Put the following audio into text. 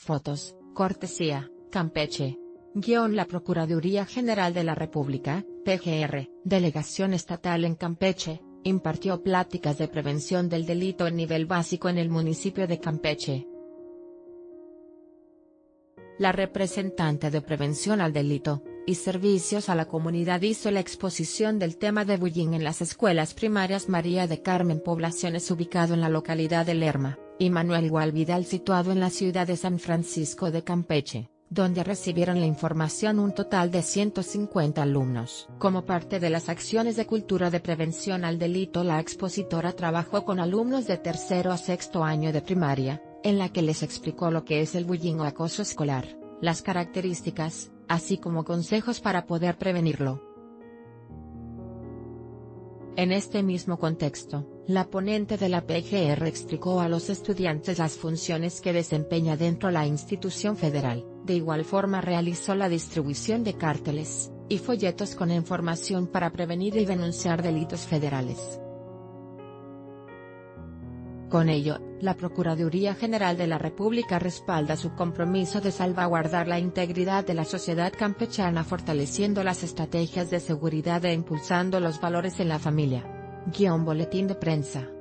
Fotos, cortesía, Campeche. La Procuraduría General de la República, PGR, Delegación Estatal en Campeche, impartió pláticas de prevención del delito en nivel básico en el municipio de Campeche. La representante de Prevención al Delito y Servicios a la Comunidad hizo la exposición del tema de bullying en las escuelas primarias María de Carmen Poblaciones ubicado en la localidad de Lerma, y Manuel Gualvidal situado en la ciudad de San Francisco de Campeche, donde recibieron la información un total de 150 alumnos. Como parte de las acciones de cultura de prevención al delito, la expositora trabajó con alumnos de tercero a sexto año de primaria, en la que les explicó lo que es el bullying o acoso escolar, las características, así como consejos para poder prevenirlo. En este mismo contexto, la ponente de la PGR explicó a los estudiantes las funciones que desempeña dentro de la institución federal. De igual forma realizó la distribución de carteles y folletos con información para prevenir y denunciar delitos federales. Con ello, la Procuraduría General de la República respalda su compromiso de salvaguardar la integridad de la sociedad campechana fortaleciendo las estrategias de seguridad e impulsando los valores en la familia. Boletín de prensa.